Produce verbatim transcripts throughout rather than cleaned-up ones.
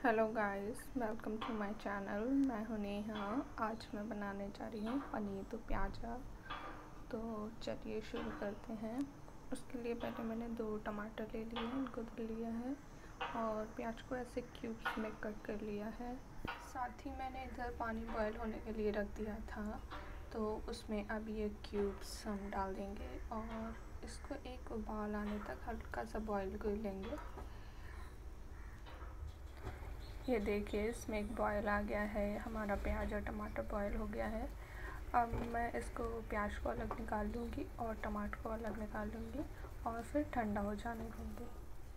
Hello guys, welcome to my channel. मैं हूं नेहा। आज मैं बनाने जा रही हूं पनीर दो प्याज़ा। तो चलिए शुरू करते हैं। उसके लिए पहले मैंने दो टमाटर ले लिए हैं, इनको धुल लिया है और प्याज को ऐसे क्यूब्स में कट कर लिया है। साथ ही मैंने इधर पानी बॉयल होने के लिए रख दिया था, तो उसमें अब ये क्यूब्स हम डाल देंगे और इसको एक उबाल आने तक हल्का सा बॉयल कर लेंगे। ये देखिए, इसमें एक बॉयल आ गया है, हमारा प्याज और टमाटर बॉयल हो गया है। अब मैं इसको प्याज को अलग निकाल लूँगी और टमाटर को अलग निकाल लूँगी और फिर ठंडा हो जाने दूँगी।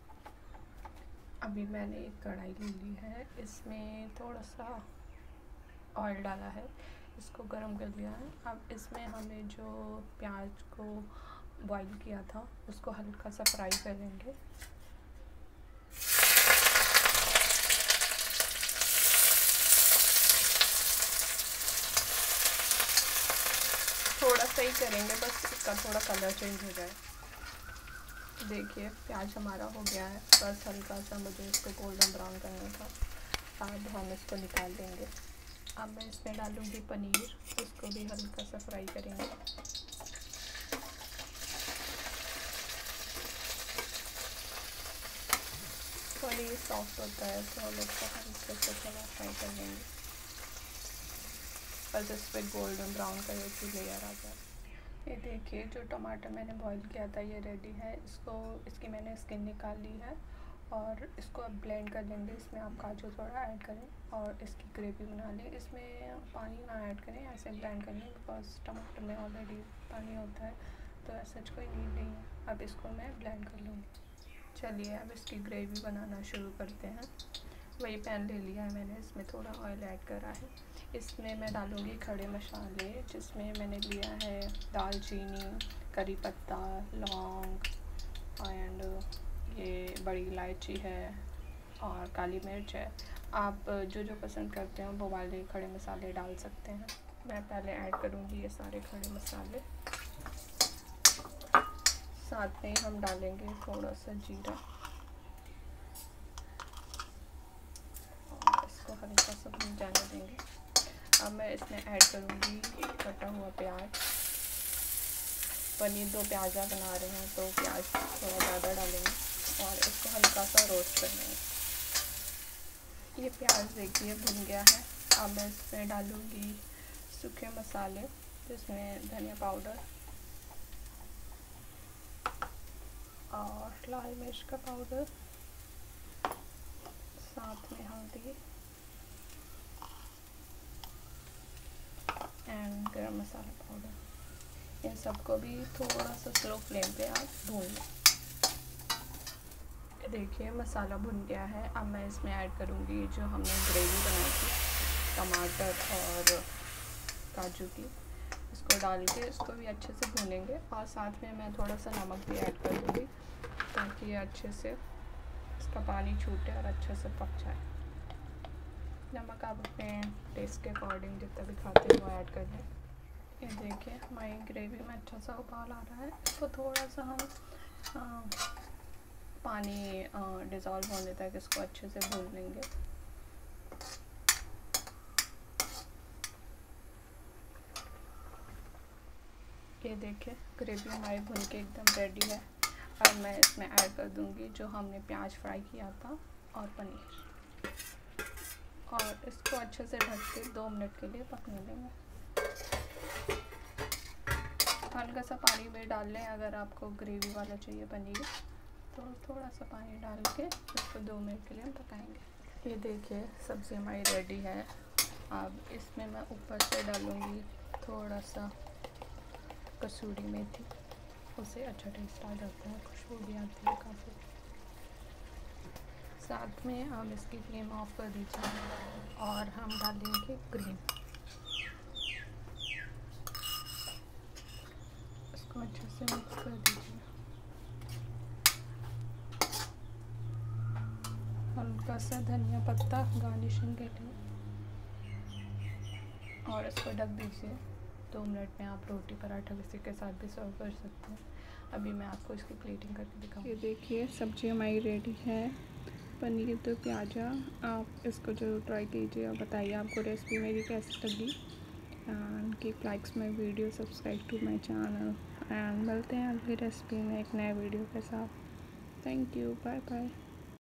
अभी मैंने एक कढ़ाई ले ली है, इसमें थोड़ा सा ऑयल डाला है, इसको गरम कर लिया है। अब इसमें हमें जो प्याज को बॉयल किया था उसको हल्का सा फ्राई कर लेंगे। थोड़ा सा ही करेंगे, बस इसका थोड़ा कलर चेंज हो जाए। देखिए, प्याज हमारा हो गया है, बस हल्का सा मुझे इसको गोल्डन ब्राउन करना था। अब हम इसको निकाल देंगे। अब मैं इसमें डालूँगी पनीर, इसको भी हल्का सा फ्राई करेंगे। पनीर सॉफ्ट होता है तो हम इसको हल्का सा थोड़ा फ्राई कर लेंगे, बस इस पर गोल्डन ब्राउन कलर की लेयर आ जाए। ये देखिए, जो टमाटर मैंने बॉईल किया था ये रेडी है। इसको इसकी मैंने स्किन निकाल ली है और इसको अब ब्लेंड कर लेंगे। इसमें आप काजू थोड़ा ऐड करें और इसकी ग्रेवी बना लें। इसमें पानी ना ऐड करें, ऐसे ब्लेंड कर लें, बिकॉज टमाटर में ऑलरेडी पानी होता है, तो ऐसा कोई नीड नहीं है। अब इसको मैं ब्लेंड कर लूँगी। चलिए, अब इसकी ग्रेवी बनाना शुरू करते हैं। वही पैन ले लिया है मैंने, इसमें थोड़ा ऑयल ऐड करा है। इसमें मैं डालूँगी खड़े मसाले, जिसमें मैंने लिया है दालचीनी, करी पत्ता, लौंग एंड ये बड़ी इलायची है और काली मिर्च है। आप जो जो पसंद करते हैं वो वाले खड़े मसाले डाल सकते हैं। मैं पहले ऐड करूँगी ये सारे खड़े मसाले, साथ में हम डालेंगे थोड़ा सा जीरा और इसको हल्का सा भून जाने देंगे। अब मैं इसमें ऐड करूँगी कटा हुआ प्याज। पनीर दो प्याज़ा बना रहे हैं तो प्याज थोड़ा ज़्यादा डालेंगे और इसको हल्का सा रोस्ट कर लेंगे। ये प्याज देखिए भुन गया है। अब मैं इसमें डालूँगी सूखे मसाले, जिसमें धनिया पाउडर और लाल मिर्च का पाउडर, साथ में हल्दी एंड गरम मसाला पाउडर। इन सबको भी थोड़ा सा स्लो फ्लेम पे आप भून लें। देखिए, मसाला भुन गया है। अब मैं इसमें ऐड करूँगी जो हमने ग्रेवी बनाई थी टमाटर और काजू की, इसको डाल के इसको भी अच्छे से भूनेंगे और साथ में मैं थोड़ा सा नमक भी ऐड कर दूँगी, ताकि ये अच्छे से इसका पानी छूटे और अच्छे से पक जाए। नमक आप अपने टेस्ट के अकॉर्डिंग जितना भी खाते हैं वो ऐड कर लें। ये देखिए, हमारी ग्रेवी में अच्छा सा उबाल आ रहा है। इसको थोड़ा सा हम आ, पानी डिज़ोल्व होने तक इसको अच्छे से भून लेंगे। ये देखिए, ग्रेवी हमारी भून के एकदम रेडी है। अब मैं इसमें ऐड कर दूंगी जो हमने प्याज फ्राई किया था और पनीर, और इसको अच्छे से ढक के दो मिनट के लिए पकने देंगे। हल्का सा पानी भी डाल लें अगर आपको ग्रेवी वाला चाहिए पनीर, तो थोड़ा सा पानी डाल के इसको दो मिनट के लिए हम पकाएंगे। ये देखिए, सब्ज़ी हमारी रेडी है। अब इसमें मैं ऊपर से डालूँगी थोड़ा सा कसूरी मेथी, उससे अच्छा टेस्ट आ जाता है, खुशबू भी आती है काफ़ी। साथ में हम इसकी फ्लेम ऑफ कर दीजिए और हम डालेंगे ग्रीन। इसको अच्छे से मिक्स कर दीजिए। हल्का सा धनिया पत्ता गार्निशिंग के लिए और इसको ढक दीजिए। दो मिनट में आप रोटी पराठा किसी के साथ भी सर्व कर सकते हैं। अभी मैं आपको इसकी प्लेटिंग करके दिखाऊँ। ये देखिए, सब्ज़ी हमारी रेडी है। पनीर तो प्याजा। आप इसको जरूर ट्राई कीजिए और बताइए आपको रेसिपी मेरी कैसी लगी। And keep likes my video, subscribe to my channel and मिलते हैं अगली रेसिपी में एक नए वीडियो के साथ। Thank you, bye bye.